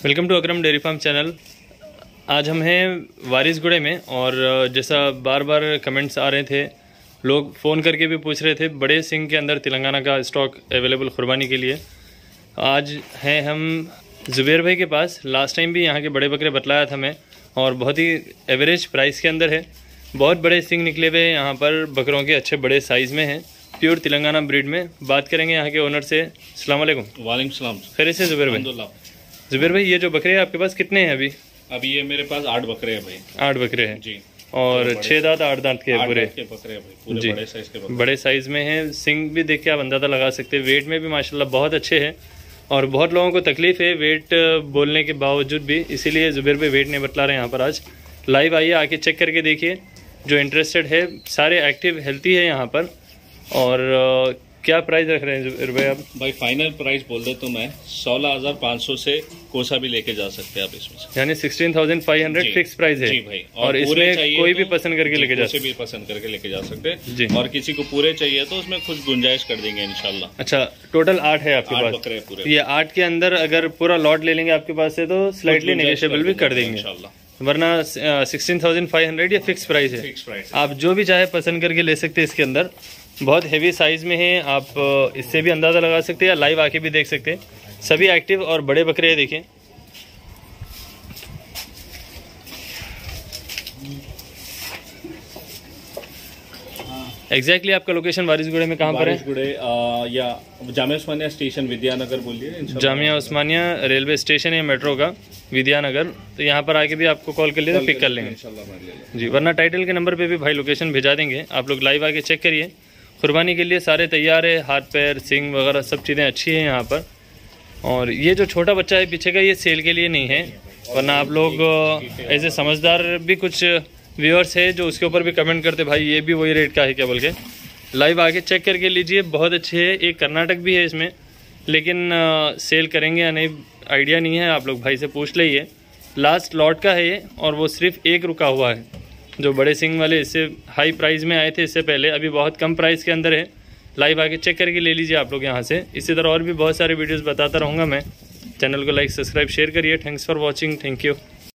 Welcome to Akram dairy farm channel. आज हम हैं वारिसगुड़े में और जैसा बार बार कमेंट्स आ रहे थे, लोग फ़ोन करके भी पूछ रहे थे बड़े सिंग के अंदर तेलंगाना का स्टॉक अवेलेबल कुर्बानी के लिए। आज हैं हम ज़ुबैर भाई के पास। लास्ट टाइम भी यहाँ के बड़े बकरे बतलाया था मैं, और बहुत ही एवरेज प्राइस के अंदर है। बहुत बड़े सिंग निकले हुए यहाँ पर, बकरों के अच्छे बड़े साइज़ में हैं, प्योर तेलंगाना ब्रीड में। बात करेंगे यहाँ के ओनर से। अस्सलाम वालेकुम। वालेकुम सलाम। खैरियत से ज़ुबैर भाई? ज़ुबैर भाई, ये जो बकरे हैं आपके पास कितने हैं अभी? अभी ये मेरे पास 8 बकरे हैं भाई। 8 बकरे हैं जी। और 6 दांत 8 दांत के पूरे बकरे हैं भाई, पूरे जी, बड़े साइज के बकरे। बड़े साइज में हैं। सिंग भी देख के आप अंदाजा लगा सकते हैं। वेट में भी माशाल्लाह बहुत अच्छे हैं, और बहुत लोगों को तकलीफ है वेट बोलने के बावजूद भी, इसीलिए ज़ुबैर भाई वेट नहीं बतला रहे हैं यहाँ पर। आज लाइव आइए, आके चेक करके देखिए। जो इंटरेस्टेड है, सारे एक्टिव हेल्थी है यहाँ पर। और क्या प्राइस रख रहे हैं ज़ुबैर भाई आप? भाई फाइनल प्राइस बोल दे तो मैं 16,500 से कोसा भी लेके जा सकते हैं आप इसमें से। यानी 16,500 फिक्स प्राइस है। जी भाई। और इसमें कोई भी पसंद करके लेके जा सकते भी पसंद करके लेके जा सकते हैं जी। और किसी को पूरे चाहिए तो उसमें कुछ गुंजाइश कर देंगे इंशाल्लाह। अच्छा, टोटल 8 है आपके पास? बकरे पूरे। ये 8 के अंदर अगर पूरा लॉट ले लेंगे आपके पास से तो स्लाइटली नेगोशिएबल भी कर देंगे इंशाल्लाह, वरना 16,500 या फिक्स प्राइस है। Fix price. आप जो भी चाहे पसंद करके ले सकते हैं। इसके अंदर बहुत हेवी साइज में है, आप इससे भी अंदाज़ा लगा सकते हैं या लाइव आके भी देख सकते हैं। सभी एक्टिव और बड़े बकरे हैं, देखें। एग्जैक्टली आपका लोकेशन वारिसगुड़े में कहाँ पर है? वारिसगुड़े या जामिया उस्मानिया स्टेशन विद्यानगर बोलिए। जामिया उस्मानिया रेलवे स्टेशन है मेट्रो का, विद्यानगर। तो यहाँ पर आके भी आपको कॉल कर लिए तो पिक कर लेंगे जी, वरना टाइटल के नंबर पे भी भाई लोकेशन भिजा देंगे। आप लोग लाइव आके चेक करिए। कुर्बानी के लिए सारे तैयार है, हाथ पैर सिंग वगैरह सब चीज़ें अच्छी हैं यहाँ पर। और ये जो छोटा बच्चा है पीछे का, ये सेल के लिए नहीं है, वरना आप लोग ऐसे समझदार भी कुछ व्यूअर्स है जो उसके ऊपर भी कमेंट करते भाई ये भी वही रेट का है क्या बोल के। लाइव आके चेक करके लीजिए, बहुत अच्छे है। एक कर्नाटक भी है इसमें, लेकिन सेल करेंगे या नहीं आइडिया नहीं है, आप लोग भाई से पूछ लीजिए। लास्ट लॉट का है ये, और वो सिर्फ एक रुका हुआ है। जो बड़े सिंग वाले इससे हाई प्राइस में आए थे इससे पहले, अभी बहुत कम प्राइस के अंदर है। लाइव आके चेक करके ले लीजिए आप लोग यहाँ से। इसी तरह और भी बहुत सारे वीडियोस बताता रहूँगा मैं। चैनल को लाइक सब्सक्राइब शेयर करिए। Thanks for watching. Thank you.